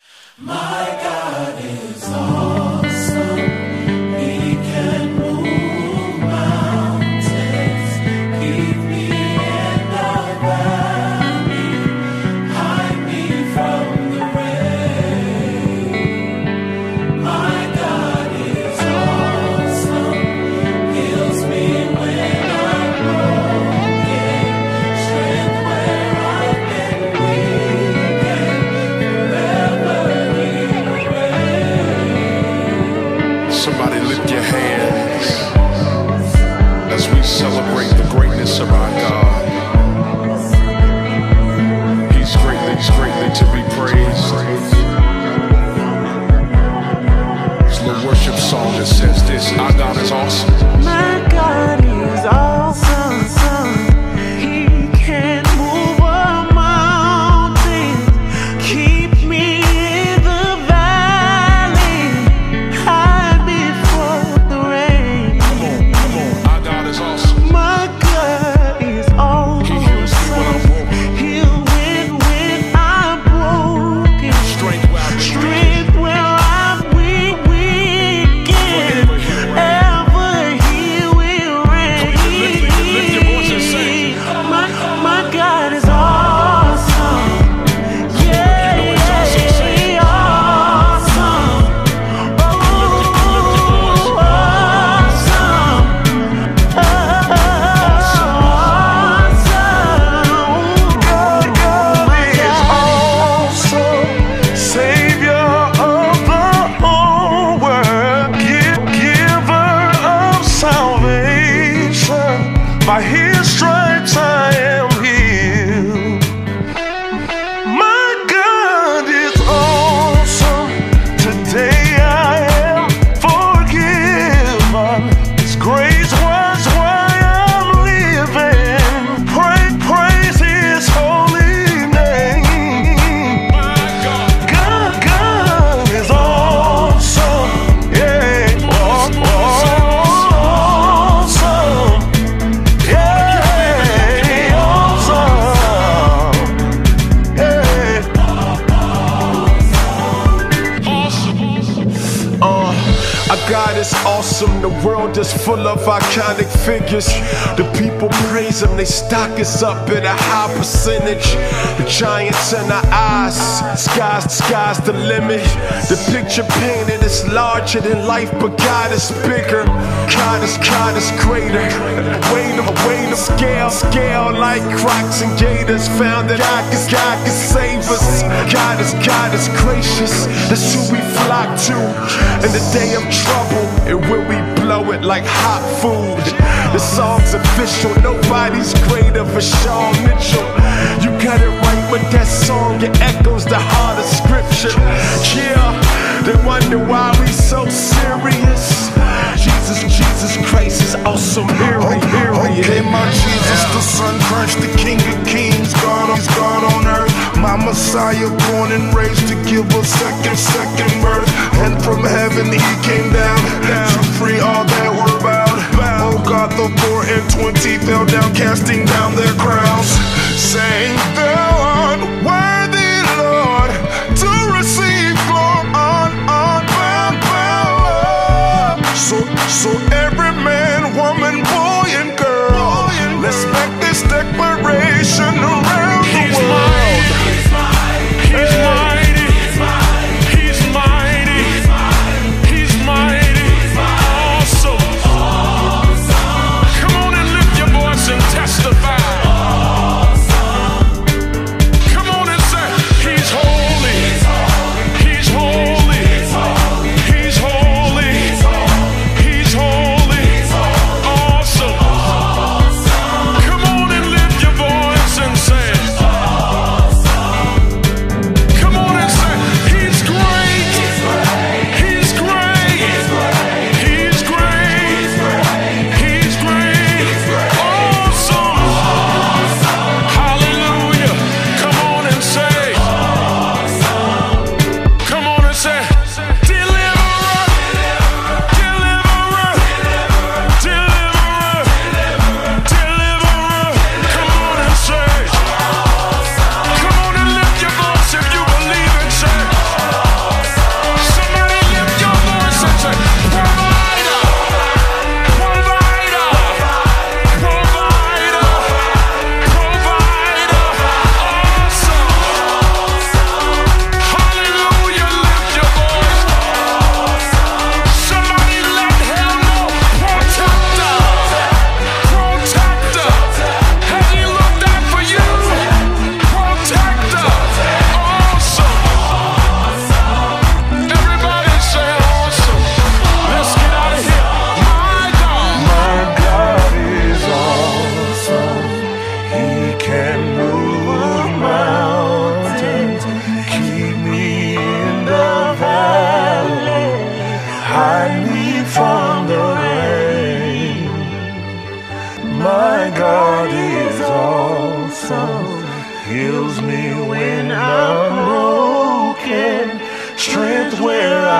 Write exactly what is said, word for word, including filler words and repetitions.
My God is awesome. He can move mountains, keep me in the valley, hide me from the rain. My God is awesome. Heals me when I'm broken, strength where I've been weak, and forever. Somebody lift your hands as we celebrate the greatness of our God. He's greatly, he's greatly to be praised. It's a little worship song that says this: our God is awesome. My God is awesome. He can move a mountain, keep me in the valley, hide me from the rain. Come on, come on. Our God is awesome. My God is awesome. He heals me when I'm broken. He'll win when I'm broken. Strength where I've been Strength where I'm weak, weak, and ever He will reign. Lift, lift, lift your voice and sing. My, my God is awesome. Yeah, You know it's awesome. Sing. yeah, awesome. Oh, awesome. Awesome. God is awesome. Savior of the whole world, Gi- giver of salvation. By His stripes I am healed. My God is awesome. Today I am forgiven. His grace was why I'm living. Pray, praise His holy name. God, God is awesome. Yeah, aw- awesome. Yeah, awesome. Yeah. Uh, our God is awesome. The world is full of iconic figures. The people praise Him. They stock us up at a high percentage. The giants in our eyes. Sky's, sky's the limit. The picture painted is larger than life, but God is bigger. God is, God is greater. Weight of, weight of scale, scale like Crocs and Gators. Found that God can, God can save us. God is, God is gracious. That's who we flock to in the day of trouble, and when we blow it like hot food. The song's official. Nobody's greater for Shawn Mitchell. You got it right with that song. It echoes the heart of scripture. Yeah, they wonder why we so serious. Jesus, Jesus Christ is awesome. Period, period. Okay, my Jesus, the Son, Christ, the King of Kings, God on, God on earth. My Messiah, born and raised to give us second, second birth. And from heaven He came down, down to free all that were bound. Oh God, the four and twenty fell down, casting down their crowns, saying, Thou art worthy, Lord, to receive glory, on, on, power. So, so every man, woman, boy, and girl, let's make this declaration around the world. He's mighty. He's mighty. He's mighty. He's mighty. Awesome. Come on and lift your voice and testify. me when I'm broken, strength where